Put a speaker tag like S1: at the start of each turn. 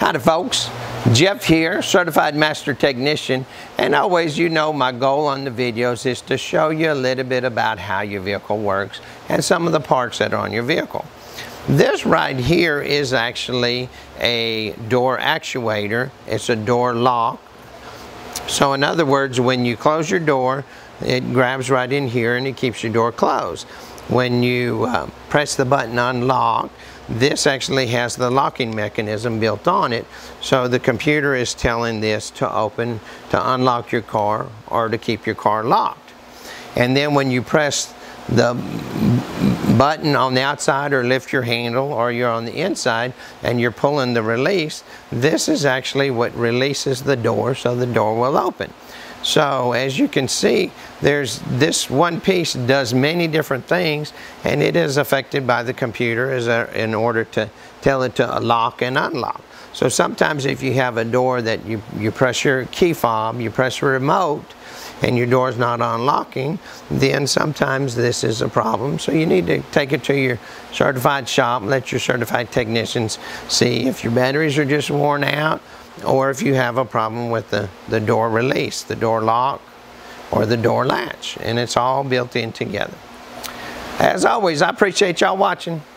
S1: Howdy folks, Jeff here, Certified Master Technician, and always, you know, my goal on the videos is to show you a little bit about how your vehicle works and some of the parts that are on your vehicle. This right here is actually a door actuator. It's a door lock. So in other words, when you close your door, it grabs right in here and it keeps your door closed. When you press the button unlock, this actually has the locking mechanism built on it, so the computer is telling this to open, to unlock your car, or to keep your car locked. And then when you press the button on the outside or lift your handle, or you're on the inside and you're pulling the release, this is actually what releases the door, so the door will open. So as you can see, there's this one piece does many different things, and it is affected by the computer in order to tell it to lock and unlock. So sometimes if you have a door that you press your key fob, you press a remote, and your door is not unlocking, then sometimes this is a problem. So you need to take it to your certified shop, let your certified technicians see if your batteries are just worn out, or if you have a problem with the door release, the door lock, or the door latch, and it's all built in together. As always, I appreciate y'all watching.